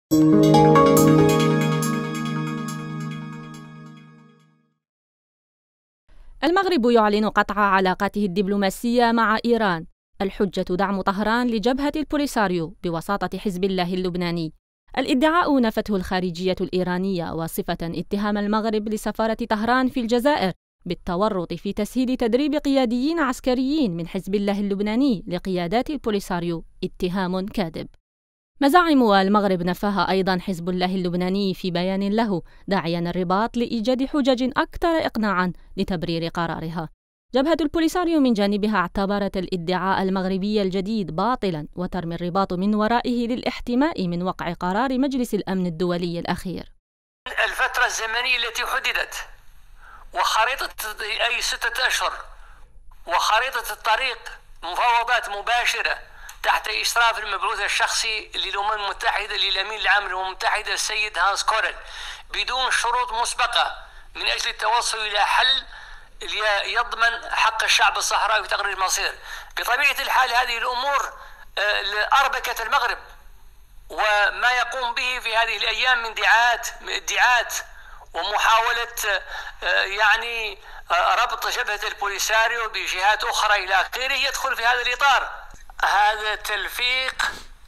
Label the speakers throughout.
Speaker 1: المغرب يعلن قطع علاقاته الدبلوماسية مع إيران. الحجة دعم طهران لجبهة البوليساريو بوساطة حزب الله اللبناني. الادعاء نفته الخارجية الإيرانية، وصفة اتهام المغرب لسفارة طهران في الجزائر بالتورط في تسهيل تدريب قياديين عسكريين من حزب الله اللبناني لقيادات البوليساريو اتهام كاذب. مزاعم المغرب نفاها أيضا حزب الله اللبناني في بيان له، داعيا الرباط لإيجاد حجج أكثر إقناعا لتبرير قرارها. جبهة البوليساريو من جانبها اعتبرت الادعاء المغربي الجديد باطلا، وترمي الرباط من ورائه للاحتماء من وقع قرار مجلس الأمن الدولي الأخير.
Speaker 2: الفترة الزمنية التي حددت وخريطة أي 6 أشهر وخريطة الطريق مفاوضات مباشرة تحت إشراف المبعوث الشخصي للأمم المتحدة للأمين العام للأمم المتحدة السيد هانس كورل بدون شروط مسبقة من أجل التوصل إلى حل يضمن حق الشعب الصحراوي في تقرير المصير. بطبيعة الحال هذه الأمور أربكت المغرب، وما يقوم به في هذه الأيام من ادعاءات ومحاولة ربط جبهة البوليساريو بجهات أخرى إلى آخره يدخل في هذا الإطار. هذا تلفيق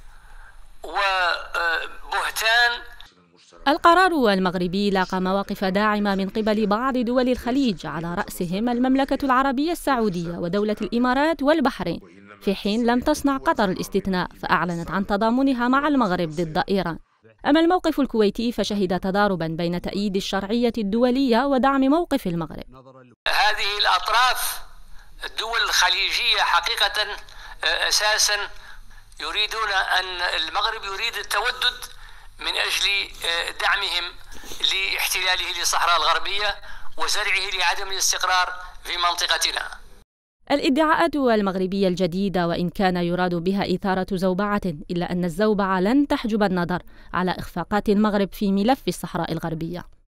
Speaker 2: وبهتان.
Speaker 1: القرار المغربي لاقى مواقف داعمة من قبل بعض دول الخليج، على رأسهم المملكة العربية السعودية ودولة الإمارات والبحرين، في حين لم تصنع قطر الاستثناء، فأعلنت عن تضامنها مع المغرب ضد إيران. أما الموقف الكويتي فشهد تضاربا بين تأييد الشرعية الدولية ودعم موقف المغرب.
Speaker 2: هذه الأطراف الدول الخليجية حقيقة أساسا يريدون أن المغرب يريد التودد من أجل دعمهم لاحتلاله للصحراء الغربية وزرعه لعدم الاستقرار في منطقتنا.
Speaker 1: الادعاءات المغربية الجديدة وإن كان يراد بها إثارة زوبعة، إلا أن الزوبعة لن تحجب النظر على إخفاقات المغرب في ملف الصحراء الغربية.